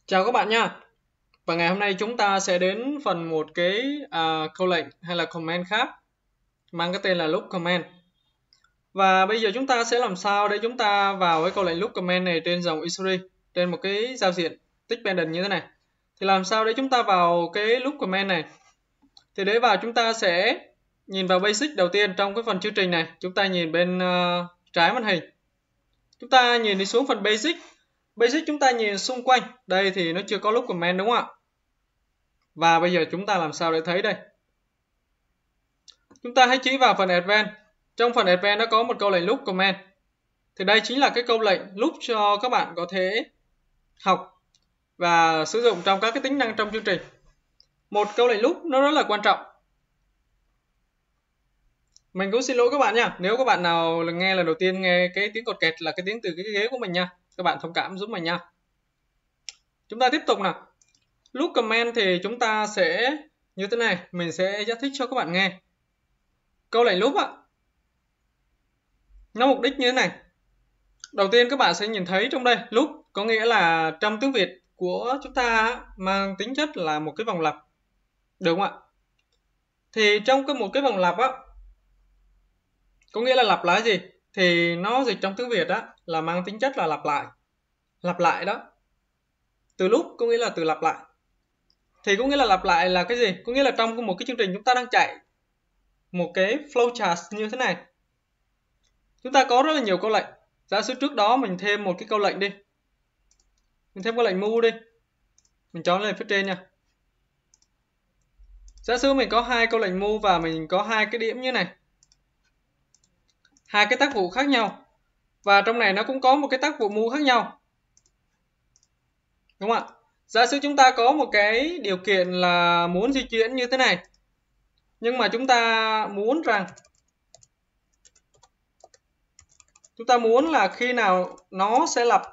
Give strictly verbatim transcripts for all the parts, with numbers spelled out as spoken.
Chào các bạn nha. Và ngày hôm nay chúng ta sẽ đến phần một cái à, câu lệnh hay là comment khác mang cái tên là loop comment. Và bây giờ chúng ta sẽ làm sao để chúng ta vào cái câu lệnh loop comment này trên dòng history, trên một cái giao diện tick pendant như thế này. Thì làm sao để chúng ta vào cái loop comment này? Thì để vào chúng ta sẽ nhìn vào basic đầu tiên trong cái phần chương trình này. Chúng ta nhìn bên uh, trái màn hình. Chúng ta nhìn đi xuống phần basic. Basic chúng ta nhìn xung quanh. Đây thì nó chưa có loop comment đúng không ạ? Và bây giờ chúng ta làm sao để thấy đây? Chúng ta hãy chỉ vào phần Advanced. Trong phần Advanced nó có một câu lệnh loop comment. Thì đây chính là cái câu lệnh loop cho các bạn có thể học và sử dụng trong các cái tính năng trong chương trình. Một câu lệnh loop nó rất là quan trọng. Mình cũng xin lỗi các bạn nha. Nếu các bạn nào nghe lần đầu tiên nghe cái tiếng cọt kẹt là cái tiếng từ cái ghế của mình nha. Các bạn thông cảm giúp mình nha. Chúng ta tiếp tục nào. Loop comment thì chúng ta sẽ như thế này. Mình sẽ giải thích cho các bạn nghe. Câu lệnh loop á, nó mục đích như thế này. Đầu tiên các bạn sẽ nhìn thấy trong đây loop có nghĩa là trong tiếng Việt của chúng ta mang tính chất là một cái vòng lặp, được không ạ? Thì trong cái một cái vòng lặp á, có nghĩa là lặp lại gì? Thì nó dịch trong tiếng Việt á là mang tính chất là lặp lại, lặp lại đó. Từ loop có nghĩa là từ lặp lại. Thì có nghĩa là lặp lại là cái gì? Có nghĩa là trong một cái chương trình chúng ta đang chạy một cái flowchart như thế này, chúng ta có rất là nhiều câu lệnh. Giả sử trước đó mình thêm một cái câu lệnh đi, mình thêm câu lệnh move đi, mình chọn lên phía trên nha. Giả sử mình có hai câu lệnh move và mình có hai cái điểm như này, hai cái tác vụ khác nhau, và trong này nó cũng có một cái tác vụ move khác nhau, đúng không ạ? Giả sử chúng ta có một cái điều kiện là muốn di chuyển như thế này, nhưng mà chúng ta muốn rằng chúng ta muốn là khi nào nó sẽ lặp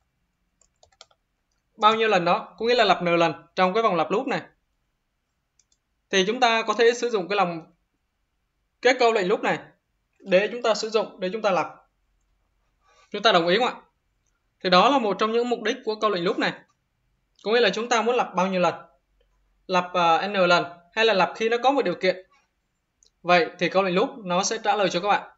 bao nhiêu lần đó, có nghĩa là lặp n lần trong cái vòng lặp loop này, thì chúng ta có thể sử dụng cái lòng cái câu lệnh loop này để chúng ta sử dụng để chúng ta lặp. Chúng ta đồng ý không ạ? Thì đó là một trong những mục đích của câu lệnh loop này. Có nghĩa là chúng ta muốn lặp bao nhiêu lần, lặp uh, n lần hay là lặp khi nó có một điều kiện. Vậy thì câu lệnh loop nó sẽ trả lời cho các bạn.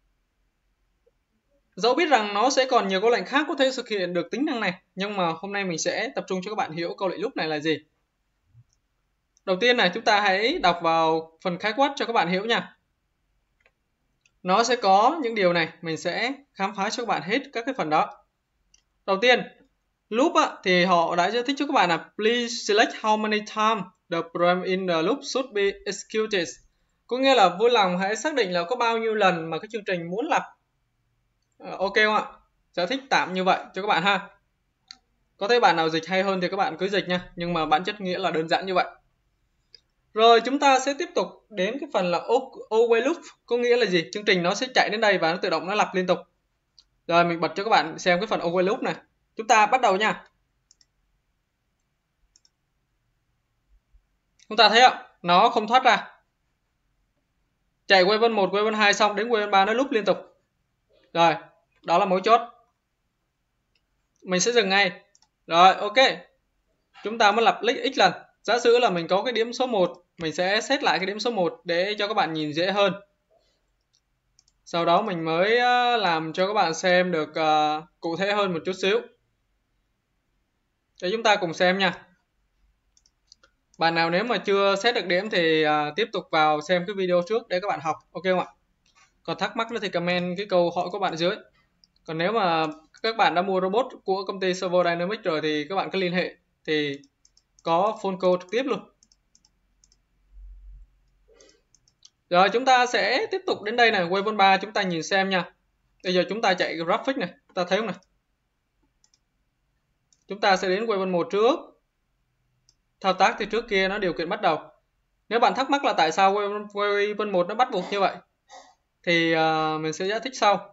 Dẫu biết rằng nó sẽ còn nhiều câu lệnh khác có thể thực hiện được tính năng này, nhưng mà hôm nay mình sẽ tập trung cho các bạn hiểu câu lệnh loop này là gì. Đầu tiên này, chúng ta hãy đọc vào phần khái quát cho các bạn hiểu nha. Nó sẽ có những điều này, mình sẽ khám phá cho các bạn hết các cái phần đó. Đầu tiên, loop á, thì họ đã giải thích cho các bạn là please select how many times the program in the loop should be executed. Có nghĩa là vui lòng hãy xác định là có bao nhiêu lần mà cái chương trình muốn lặp. Ok không ạ? Giải thích tạm như vậy cho các bạn ha. Có thể bạn nào dịch hay hơn thì các bạn cứ dịch nha, nhưng mà bản chất nghĩa là đơn giản như vậy. Rồi chúng ta sẽ tiếp tục đến cái phần là always loop, có nghĩa là gì? Chương trình nó sẽ chạy đến đây và nó tự động nó lặp liên tục. Rồi mình bật cho các bạn xem cái phần always loop này. Chúng ta bắt đầu nha. Chúng ta thấy không? Nó không thoát ra. Chạy quay vân một, quay vân hai xong đến quay vân ba nó loop liên tục. Rồi, đó là mấu chốt. Mình sẽ dừng ngay. Rồi, ok. Chúng ta mới lặp x lần. Giả sử là mình có cái điểm số một, mình sẽ set lại cái điểm số một để cho các bạn nhìn dễ hơn. Sau đó mình mới làm cho các bạn xem được uh, cụ thể hơn một chút xíu. Để chúng ta cùng xem nha. Bạn nào nếu mà chưa set được điểm thì uh, tiếp tục vào xem cái video trước để các bạn học. Ok không ạ? Còn thắc mắc nữa thì comment cái câu hỏi của bạn ở dưới. Còn nếu mà các bạn đã mua robot của công ty Servo Dynamics rồi thì các bạn cứ liên hệ. Thì có phone call trực tiếp luôn. Rồi chúng ta sẽ tiếp tục đến đây này, Wave ba chúng ta nhìn xem nha. Bây giờ chúng ta chạy graphic này, chúng ta thấy không này? Chúng ta sẽ đến Wave một trước. Thao tác thì trước kia nó điều kiện bắt đầu. Nếu bạn thắc mắc là tại sao Wave một nó bắt buộc như vậy thì uh, mình sẽ giải thích sau.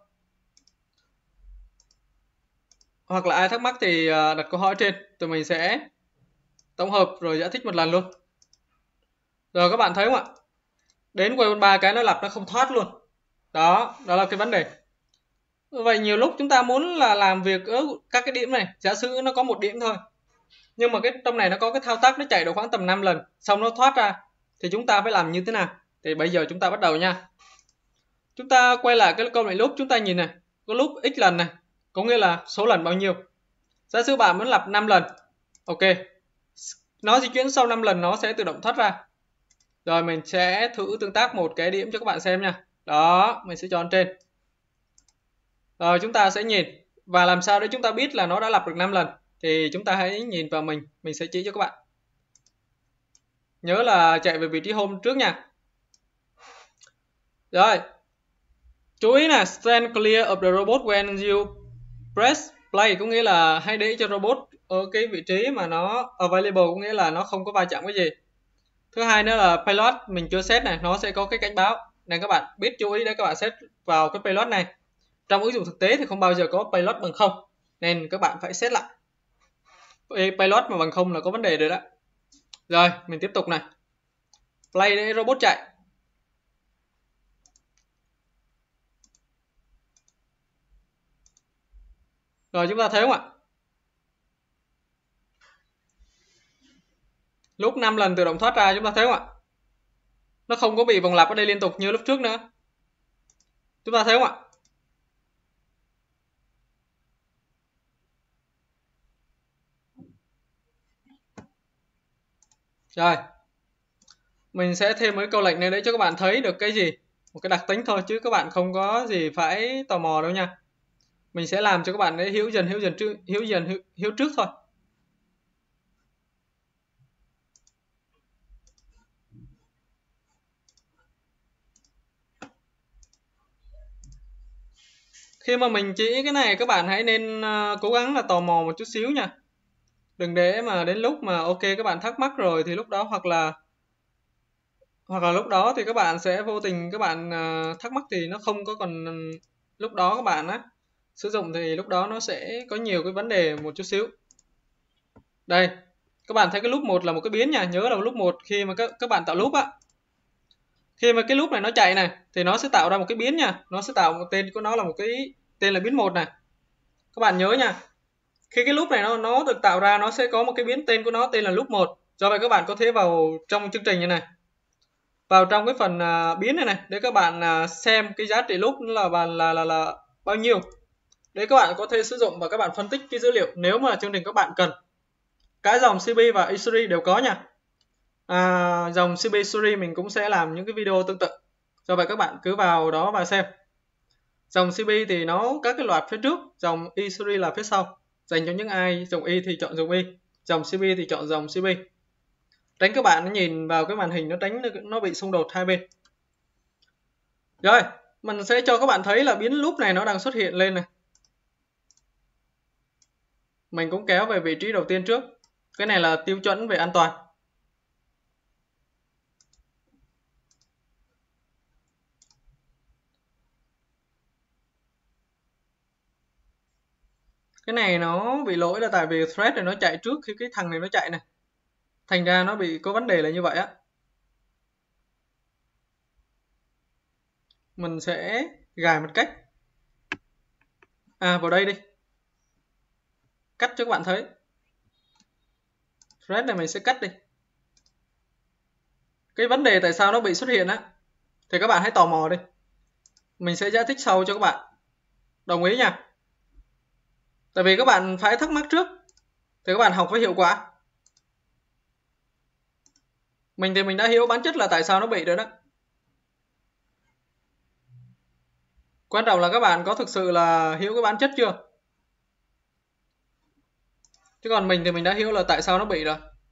Hoặc là ai thắc mắc thì uh, đặt câu hỏi trên, tụi mình sẽ tổng hợp rồi giải thích một lần luôn. Rồi các bạn thấy không ạ? Đến Wave ba cái nó lặp nó không thoát luôn. Đó, đó là cái vấn đề. Vậy nhiều lúc chúng ta muốn là làm việc ở các cái điểm này, giả sử nó có một điểm thôi. Nhưng mà cái trong này nó có cái thao tác nó chạy được khoảng tầm năm lần, xong nó thoát ra. Thì chúng ta phải làm như thế nào? Thì bây giờ chúng ta bắt đầu nha. Chúng ta quay lại cái câu lệnh loop, chúng ta nhìn này, có loop x lần này, có nghĩa là số lần bao nhiêu. Giả sử bạn muốn lặp năm lần. Ok. Nó di chuyển sau năm lần nó sẽ tự động thoát ra. Rồi mình sẽ thử tương tác một cái điểm cho các bạn xem nha. Đó, mình sẽ chọn trên. Rồi chúng ta sẽ nhìn. Và làm sao để chúng ta biết là nó đã lặp được năm lần. Thì chúng ta hãy nhìn vào mình. Mình sẽ chỉ cho các bạn. Nhớ là chạy về vị trí home trước nha. Rồi. Chú ý là stand clear of the robot when you press play. Có nghĩa là hãy để cho robot ở cái vị trí mà nó available. Có nghĩa là nó không có va chạm cái gì. Thứ hai nữa là payload mình chưa set này, nó sẽ có cái cảnh báo. Nên các bạn biết chú ý để các bạn set vào cái payload này. Trong ứng dụng thực tế thì không bao giờ có payload bằng không. Nên các bạn phải set lại. Payload mà bằng không là có vấn đề rồi đó. Rồi, mình tiếp tục này. Play để robot chạy. Rồi chúng ta thấy không ạ? Lúc năm lần tự động thoát ra, chúng ta thấy không ạ? Nó không có bị vòng lặp ở đây liên tục như lúc trước nữa. Chúng ta thấy không ạ? Rồi. Mình sẽ thêm một cái câu lệnh này để cho các bạn thấy được cái gì. Một cái đặc tính thôi chứ các bạn không có gì phải tò mò đâu nha. Mình sẽ làm cho các bạn để hiểu dần hiểu dần trước, hiểu dần hiểu, hiểu trước thôi. Khi mà mình chỉ cái này các bạn hãy nên uh, cố gắng là tò mò một chút xíu nha. Đừng để mà đến lúc mà ok các bạn thắc mắc rồi thì lúc đó hoặc là hoặc là lúc đó thì các bạn sẽ vô tình các bạn uh, thắc mắc thì nó không có còn lúc đó các bạn á sử dụng thì lúc đó nó sẽ có nhiều cái vấn đề một chút xíu. Đây, các bạn thấy cái loop một là một cái biến nha, nhớ là loop một khi mà các các bạn tạo loop á. Khi mà cái loop này nó chạy này thì nó sẽ tạo ra một cái biến nha, nó sẽ tạo một tên của nó là một cái tên là biến một này. Các bạn nhớ nha. Khi cái loop này nó nó được tạo ra nó sẽ có một cái biến tên của nó tên là loop một. Do vậy các bạn có thể vào trong chương trình như này. Vào trong cái phần uh, biến này này để các bạn uh, xem cái giá trị loop là, là là là là bao nhiêu. Để các bạn có thể sử dụng và các bạn phân tích cái dữ liệu nếu mà chương trình các bạn cần. Cái dòng xê pê và eSuri đều có nha. À, dòng xê pê Suri mình cũng sẽ làm những cái video tương tự. Do vậy các bạn cứ vào đó và xem. Dòng xê pê thì nó các cái loạt phía trước, dòng eSuri là phía sau. Dành cho những ai dùng E thì chọn dùng E, dòng xê pê thì chọn dòng xê pê. Tránh các bạn nhìn vào cái màn hình nó tránh nó bị xung đột hai bên. Rồi, mình sẽ cho các bạn thấy là biến loop này nó đang xuất hiện lên này. Mình cũng kéo về vị trí đầu tiên trước. Cái này là tiêu chuẩn về an toàn. Cái này nó bị lỗi là tại vì thread này nó chạy trước khi cái thằng này nó chạy này. Thành ra nó bị có vấn đề là như vậy á. Mình sẽ gài một cách. À vào đây đi. Cắt cho các bạn thấy. Thread này mình sẽ cắt đi. Cái vấn đề tại sao nó bị xuất hiện á thì các bạn hãy tò mò đi. Mình sẽ giải thích sau cho các bạn. Đồng ý nha. Tại vì các bạn phải thắc mắc trước thì các bạn học với hiệu quả. Mình thì mình đã hiểu bản chất là tại sao nó bị rồi đó. Quan trọng là các bạn có thực sự là hiểu cái bản chất chưa. Chứ còn mình thì mình đã hiểu là tại sao nó bị rồi.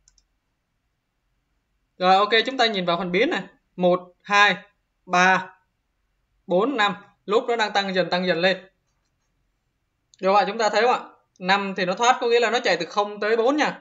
Rồi ok, chúng ta nhìn vào phần biến này. một, hai, ba, bốn, năm. Loop nó đang tăng dần tăng dần lên. Rồi vậy chúng ta thấy không ạ? năm thì nó thoát có nghĩa là nó chạy từ không tới bốn nha.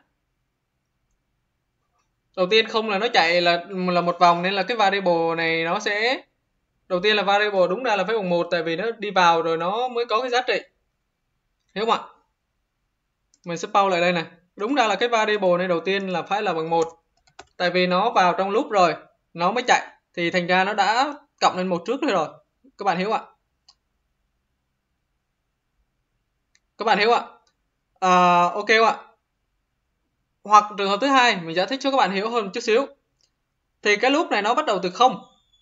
Đầu tiên không là nó chạy là là một vòng nên là cái variable này nó sẽ đầu tiên là variable đúng ra là phải bằng một tại vì nó đi vào rồi nó mới có cái giá trị. Hiểu không ạ? Mình sẽ pause lại đây này. Đúng ra là cái variable này đầu tiên là phải là bằng một. Tại vì nó vào trong loop rồi, nó mới chạy thì thành ra nó đã cộng lên một trước rồi. Các bạn hiểu ạ? Các bạn hiểu ạ? À, ok không ạ? Hoặc trường hợp thứ hai, mình giải thích cho các bạn hiểu hơn chút xíu. Thì cái loop này nó bắt đầu từ không.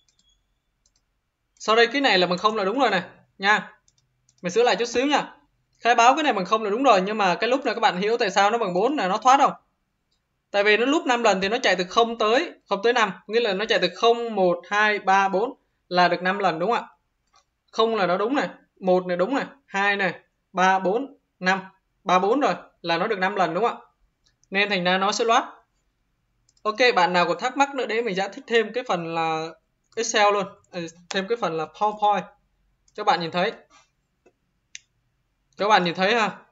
Sau đây cái này là bằng không là đúng rồi này nha. Mình sửa lại chút xíu nha. Khai báo cái này bằng không là đúng rồi, nhưng mà cái loop này các bạn hiểu tại sao nó bằng bốn là nó thoát không? Tại vì nó loop năm lần thì nó chạy từ không tới không tới năm, nghĩa là nó chạy từ không, một, hai, ba, bốn là được năm lần đúng không ạ? không là nó đúng này, một này đúng này, hai này, ba, bốn, năm, ba, bốn rồi là nó được năm lần đúng không ạ? Nên thành ra nó sẽ loát. Ok, bạn nào còn thắc mắc nữa để mình giải thích thêm cái phần là Excel luôn, thêm cái phần là PowerPoint cho bạn nhìn thấy. Các bạn nhìn thấy ha.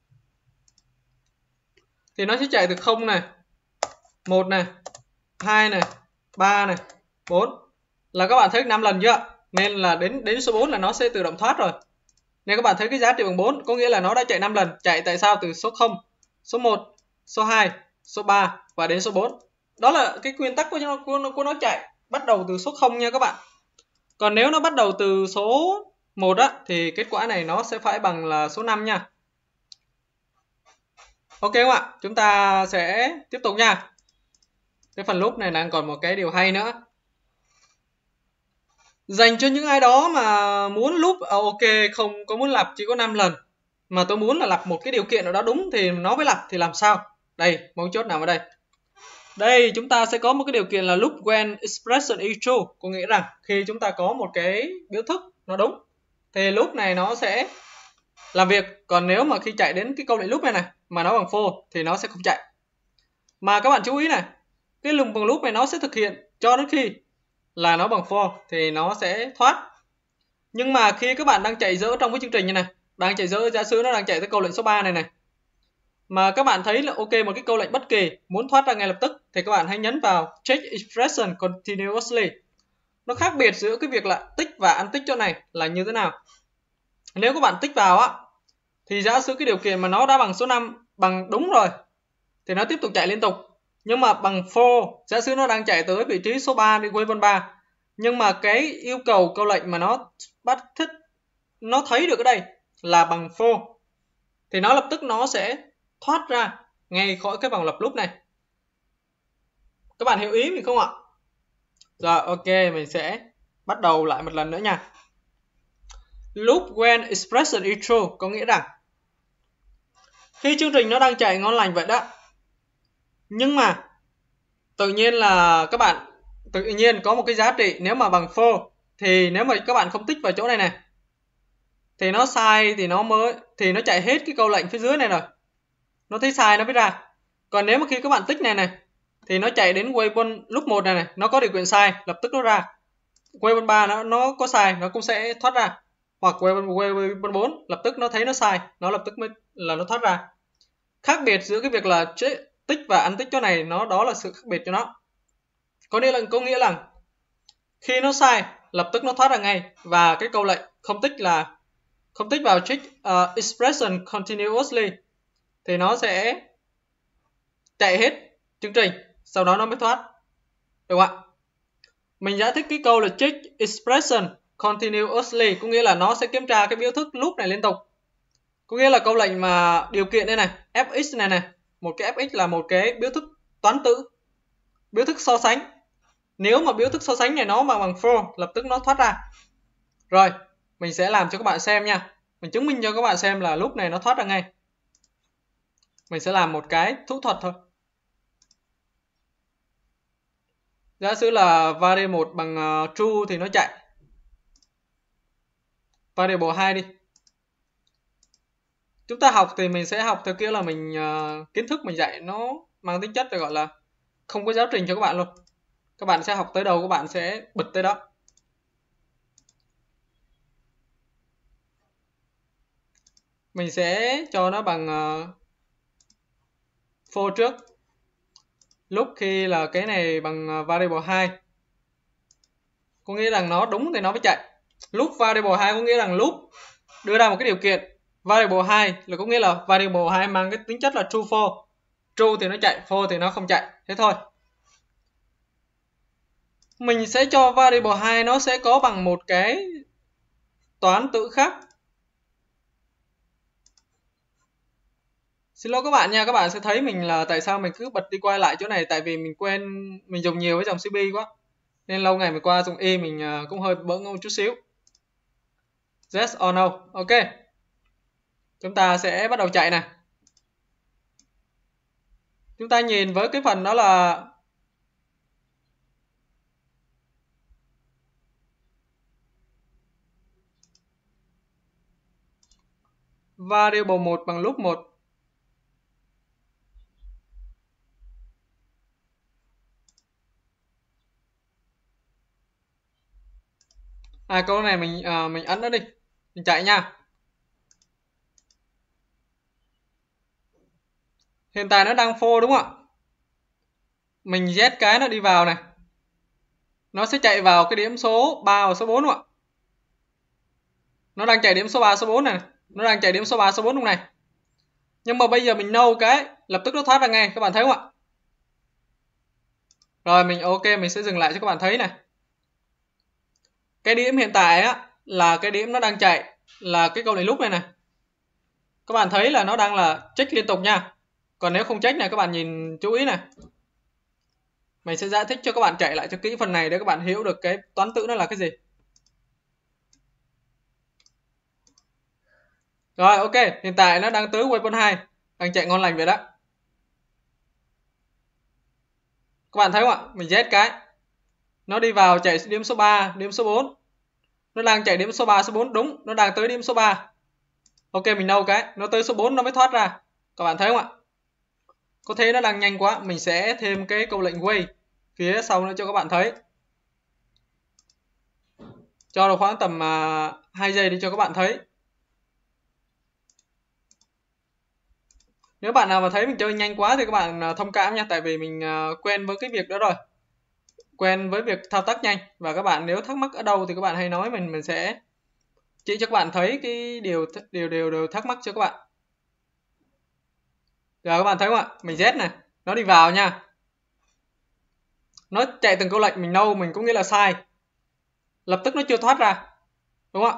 Thì nó sẽ chạy từ không này, một này, hai này, ba này, bốn. Là các bạn thấy năm lần chưa? Nên là đến đến số bốn là nó sẽ tự động thoát rồi. Nên các bạn thấy cái giá trị bằng bốn có nghĩa là nó đã chạy năm lần. Chạy tại sao? Từ số không, số một, số hai, số ba và đến số bốn. Đó là cái nguyên tắc của nó, của nó, của nó chạy. Bắt đầu từ số không nha các bạn. Còn nếu nó bắt đầu từ số một á, thì kết quả này nó sẽ phải bằng là số năm nha. Ok không ạ? Chúng ta sẽ tiếp tục nha. Cái phần loop này đang còn một cái điều hay nữa. Dành cho những ai đó mà muốn loop, à, ok, không có muốn lặp chỉ có năm lần. Mà tôi muốn là lặp một cái điều kiện nào đó đúng thì nó mới lặp thì làm sao? Đây, mấu chốt nằm ở đây. Đây, chúng ta sẽ có một cái điều kiện là loop when expression is true. Có nghĩa rằng khi chúng ta có một cái biểu thức nó đúng thì loop này nó sẽ làm việc. Còn nếu mà khi chạy đến cái câu lệnh loop này này mà nó bằng false thì nó sẽ không chạy. Mà các bạn chú ý này, cái lùng bằng loop này nó sẽ thực hiện cho đến khi là nó bằng false thì nó sẽ thoát. Nhưng mà khi các bạn đang chạy dỡ trong cái chương trình như này, đang chạy dỡ, giả sử nó đang chạy tới câu lệnh số ba này này, mà các bạn thấy là ok một cái câu lệnh bất kỳ muốn thoát ra ngay lập tức thì các bạn hãy nhấn vào check expression continuously. Nó khác biệt giữa cái việc là tích và untick chỗ này là như thế nào. Nếu các bạn tích vào á thì giả sử cái điều kiện mà nó đã bằng số năm, bằng đúng rồi thì nó tiếp tục chạy liên tục. Nhưng mà bằng for, giả sử nó đang chạy tới vị trí số ba đi waypoint ba, nhưng mà cái yêu cầu câu lệnh mà nó bắt thích nó thấy được ở đây là bằng for thì nó lập tức nó sẽ thoát ra ngay khỏi cái vòng lặp loop này. Các bạn hiểu ý mình không ạ? Rồi ok, mình sẽ bắt đầu lại một lần nữa nha. Loop when expression is true có nghĩa rằng khi chương trình nó đang chạy ngon lành vậy đó, nhưng mà tự nhiên là các bạn tự nhiên có một cái giá trị nếu mà bằng for thì nếu mà các bạn không tích vào chỗ này này thì nó sai thì nó mới thì nó chạy hết cái câu lệnh phía dưới này rồi. Nó thấy sai nó mới ra. Còn nếu mà khi các bạn tích này này thì nó chạy đến waypoint lúc một này này, nó có điều kiện sai, lập tức nó ra. Waypoint ba nó nó có sai, nó cũng sẽ thoát ra. Hoặc waypoint waypoint bốn lập tức nó thấy nó sai, nó lập tức mới là nó thoát ra. Khác biệt giữa cái việc là tích và untick chỗ này nó đó là sự khác biệt cho nó. Có nghĩa là có nghĩa là khi nó sai lập tức nó thoát ra ngay, và cái câu lệnh không tích là không tích vào check uh, expression continuously thì nó sẽ chạy hết chương trình, sau đó nó mới thoát. Được không ạ? Mình giải thích cái câu là check expression continuously có nghĩa là nó sẽ kiểm tra cái biểu thức loop này liên tục. Có nghĩa là câu lệnh mà điều kiện đây này, fx này này, một cái fx là một cái biểu thức toán tử, biểu thức so sánh. Nếu mà biểu thức so sánh này nó mà bằng for lập tức nó thoát ra. Rồi, mình sẽ làm cho các bạn xem nha. Mình chứng minh cho các bạn xem là loop này nó thoát ra ngay. Mình sẽ làm một cái thủ thuật thôi. Giả sử là variable một bằng uh, true thì nó chạy. Variable hai đi. Chúng ta học thì mình sẽ học theo kiểu là mình uh, kiến thức mình dạy nó mang tính chất là gọi là không có giáo trình cho các bạn luôn. Các bạn sẽ học tới đâu các bạn sẽ bật tới đó. Mình sẽ cho nó bằng uh, for trước. Lúc khi là cái này bằng uh, variable hai có nghĩa rằng nó đúng thì nó mới chạy. Lúc variable hai có nghĩa rằng lúc đưa ra một cái điều kiện variable hai là có nghĩa là variable hai mang cái tính chất là true for. True thì nó chạy, for thì nó không chạy. Thế thôi. Mình sẽ cho variable hai nó sẽ có bằng một cái toán tử khác. Xin lỗi các bạn nha, các bạn sẽ thấy mình là tại sao mình cứ bật đi quay lại chỗ này, tại vì mình quen mình dùng nhiều với dòng xê pê quá. Nên lâu ngày mình qua dùng Y mình cũng hơi bỡ ngỡ một chút xíu. Yes or no? Ok. Chúng ta sẽ bắt đầu chạy này. Chúng ta nhìn với cái phần đó là variable một bằng loop một. À câu này mình à, mình ấn nó đi. Mình chạy nha. Hiện tại nó đang for đúng không ạ? Mình Z cái nó đi vào này. Nó sẽ chạy vào cái điểm số ba và số bốn đúng không ạ? Nó đang chạy điểm số ba số bốn này. Nó đang chạy điểm số ba số bốn lúc này. Nhưng mà bây giờ mình no cái lập tức nó thoát ra ngay, các bạn thấy không ạ? Rồi mình ok, mình sẽ dừng lại cho các bạn thấy này. Cái điểm hiện tại á là cái điểm nó đang chạy là cái câu này lúc này này. Các bạn thấy là nó đang là check liên tục nha. Còn nếu không check này các bạn nhìn chú ý này. Mình sẽ giải thích cho các bạn chạy lại cho kỹ phần này để các bạn hiểu được cái toán tử nó là cái gì. Rồi ok, hiện tại nó đang tới waypoint hai, đang chạy ngon lành vậy đó. Các bạn thấy không ạ? Mình Z cái. Nó đi vào chạy điểm số ba, điểm số bốn. Nó đang chạy điểm số ba, số bốn đúng, nó đang tới điểm số ba. Ok mình no cái, nó tới số bốn nó mới thoát ra. Các bạn thấy không ạ? Có thế nó đang nhanh quá, mình sẽ thêm cái câu lệnh wait phía sau nữa cho các bạn thấy. Cho nó khoảng tầm uh, hai giây đi cho các bạn thấy. Nếu bạn nào mà thấy mình chơi nhanh quá thì các bạn uh, thông cảm nha, tại vì mình uh, quen với cái việc đó rồi. Quen với việc thao tác nhanh, và các bạn nếu thắc mắc ở đâu thì các bạn hãy nói mình mình sẽ chỉ cho các bạn thấy cái điều điều điều điều thắc mắc cho các bạn. Rồi các bạn thấy không ạ? Mình Z này, nó đi vào nha. Nó chạy từng câu lệnh mình no mình cũng nghĩa là sai. Lập tức nó chưa thoát ra. Đúng không ạ?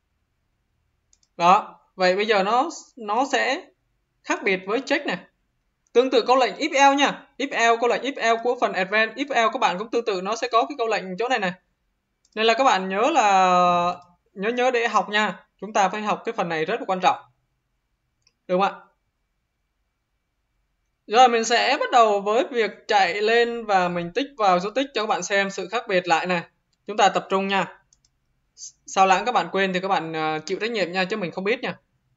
Đó, vậy bây giờ nó nó sẽ khác biệt với check này. Tương tự câu lệnh if else nha. If else, câu lệnh if else của phần advanced if else các bạn cũng tương tự, nó sẽ có cái câu lệnh chỗ này này. Nên là các bạn nhớ là nhớ nhớ để học nha. Chúng ta phải học cái phần này rất là quan trọng. Được không ạ? Rồi mình sẽ bắt đầu với việc chạy lên và mình tích vào dấu tích cho các bạn xem sự khác biệt lại này. Chúng ta tập trung nha. Sao lãng các bạn quên thì các bạn chịu trách nhiệm nha, chứ mình không biết nha.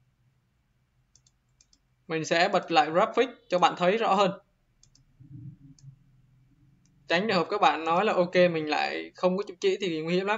Mình sẽ bật lại graphic cho bạn thấy rõ hơn. Tránh trường hợp các bạn nói là ok mình lại không có chụp chỉ thì nguy hiểm lắm.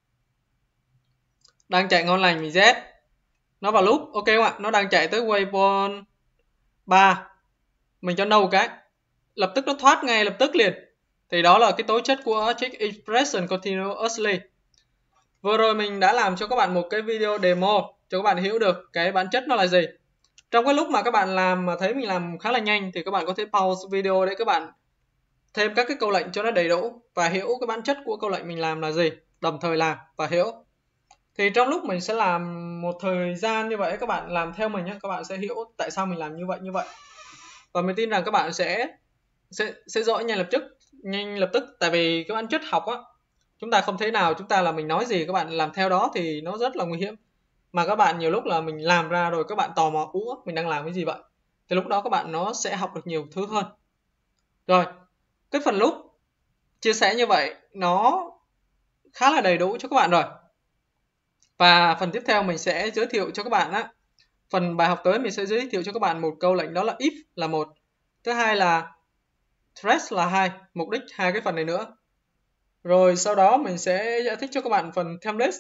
Đang chạy ngon lành mình Z. Nó vào loop, ok không ạ? Nó đang chạy tới waypoint ba. Mình cho no cái. Lập tức nó thoát ngay lập tức liền. Thì đó là cái tố chất của check expression continuously. Vừa rồi mình đã làm cho các bạn một cái video demo cho các bạn hiểu được cái bản chất nó là gì. Trong cái lúc mà các bạn làm mà thấy mình làm khá là nhanh thì các bạn có thể pause video để các bạn thêm các cái câu lệnh cho nó đầy đủ và hiểu cái bản chất của câu lệnh mình làm là gì, đồng thời làm và hiểu. Thì trong lúc mình sẽ làm một thời gian như vậy, các bạn làm theo mình nhé, các bạn sẽ hiểu tại sao mình làm như vậy như vậy. Và mình tin rằng các bạn sẽ sẽ sẽ giỏi nhanh lập tức, nhanh lập tức tại vì cái bản chất học á, chúng ta không thể nào chúng ta là mình nói gì các bạn làm theo đó thì nó rất là nguy hiểm. Mà các bạn nhiều lúc là mình làm ra rồi các bạn tò mò, ủa mình đang làm cái gì vậy? Thì lúc đó các bạn nó sẽ học được nhiều thứ hơn. Rồi, cái phần lúc chia sẻ như vậy nó khá là đầy đủ cho các bạn rồi. Và phần tiếp theo mình sẽ giới thiệu cho các bạn á. Phần bài học tới mình sẽ giới thiệu cho các bạn một câu lệnh đó là if là một. Thứ hai là thread là hai, mục đích hai cái phần này nữa. Rồi sau đó mình sẽ giải thích cho các bạn phần template.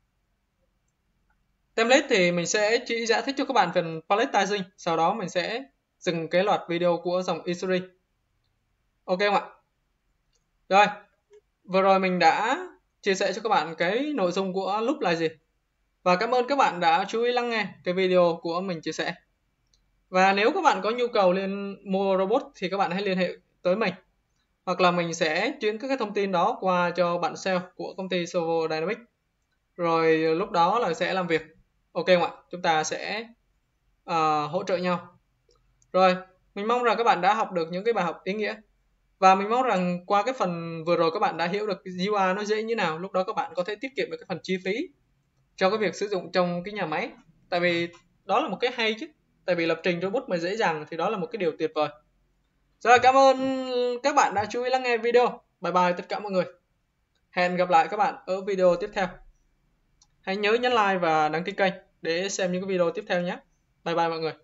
Template thì mình sẽ chỉ giải thích cho các bạn phần paletizing, sau đó mình sẽ dừng cái loạt video của dòng eSeries. Ok không ạ? Rồi, vừa rồi mình đã chia sẻ cho các bạn cái nội dung của loop là gì. Và cảm ơn các bạn đã chú ý lắng nghe cái video của mình chia sẻ. Và nếu các bạn có nhu cầu liên mua robot thì các bạn hãy liên hệ tới mình. Hoặc là mình sẽ chuyển các cái thông tin đó qua cho bạn sale của công ty Servo Dynamics. Rồi lúc đó là sẽ làm việc. Ok không ạ? Chúng ta sẽ uh, hỗ trợ nhau. Rồi, mình mong rằng các bạn đã học được những cái bài học ý nghĩa. Và mình mong rằng qua cái phần vừa rồi các bạn đã hiểu được cái u i nó dễ như nào. Lúc đó các bạn có thể tiết kiệm được cái phần chi phí cho cái việc sử dụng trong cái nhà máy. Tại vì đó là một cái hay chứ. Tại vì lập trình robot mà dễ dàng thì đó là một cái điều tuyệt vời. Rồi, cảm ơn các bạn đã chú ý lắng nghe video. Bye bye tất cả mọi người. Hẹn gặp lại các bạn ở video tiếp theo. Hãy nhớ nhấn like và đăng ký kênh để xem những cái video tiếp theo nhé. Bye bye mọi người.